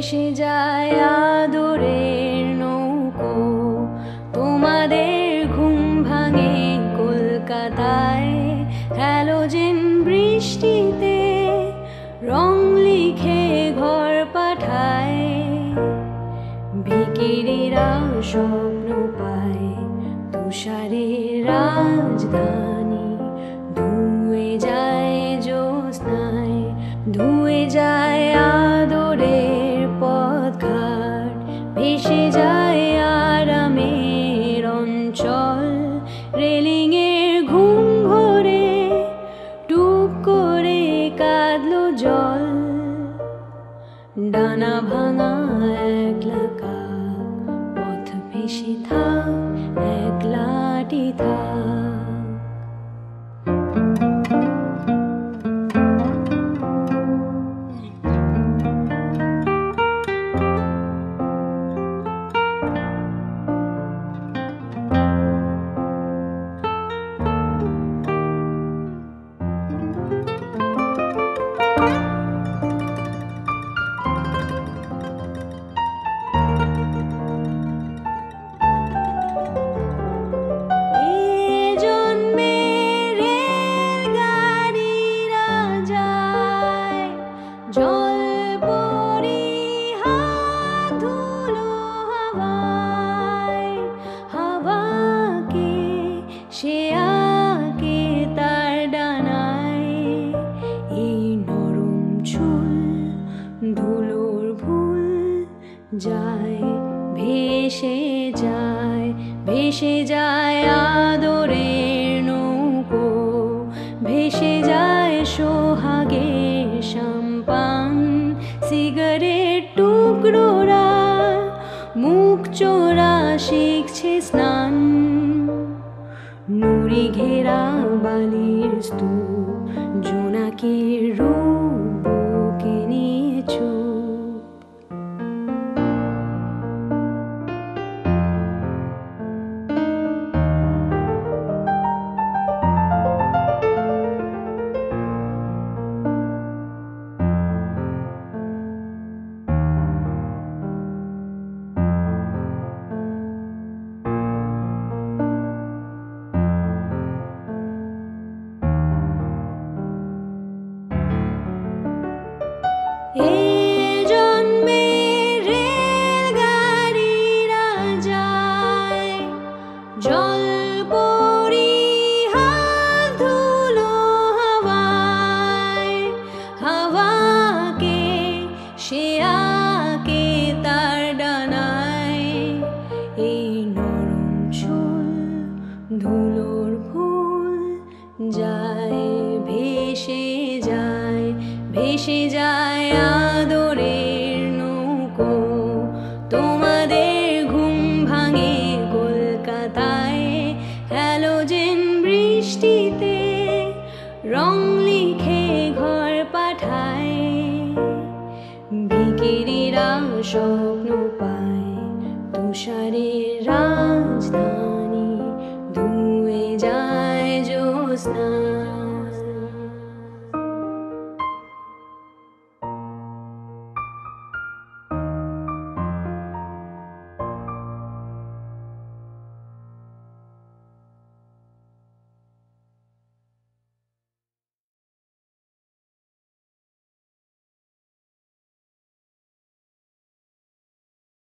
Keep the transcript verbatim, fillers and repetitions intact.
ভেসে যায় আদরের নৌকো। তোমাদের ঘুম ভাঙে কলকাতায় হ্যালোজেন বৃষ্টিতে, রং লিখে ঘর পাঠায়। ভিখিরিরা স্বপ্ন পায় তুষারের রাজধানী, ধুয়ে যায় জ্যোৎস্নায়, ধুয়ে যায় আদরের পথঘাট, ভেসে যায় আরামের অঞ্চল। রেলিংয়ের ঘুম ঘরে টুপ করে কাঁদলো জল। ডানা ভাঙা একলা কাক, পথ ভেসে থাক একলাটি থাক। সে আঁকে তার ডানায় এই নরম চুল, ধুলোর ভুল যায় ভেসে যায়, ভেসে যায় আদরের নৌকো, ভেসে যায় সোহাগের সাম্পান। সিগারেট টুকরোরা মুখ চোরা শিখছে স্নান, নুড়ি ঘেরা বালির স্তূপ, জোনাকির রূপ বুকে নিয়ে চুপ। এই জন্মে রেলগাড়িরা যায় জলপরি হাত ধুলো হাওয়ায়, হাওয়াকে সে আঁকে তার ডানায় এই নরম চুল, ধুলোর ফুল যায় ভেসে যায়, ভেসে যায় আদরের নৌকো। তোমাদের ঘুম ভাঙে কলকাতায় হ্যালোজেন বৃষ্টিতে, রং লিখে ঘর পাঠায়। ভিখিরিরা স্বপ্ন পায় তুষারের রাজধানী, ধুয়ে যায় জ্যোৎস্না।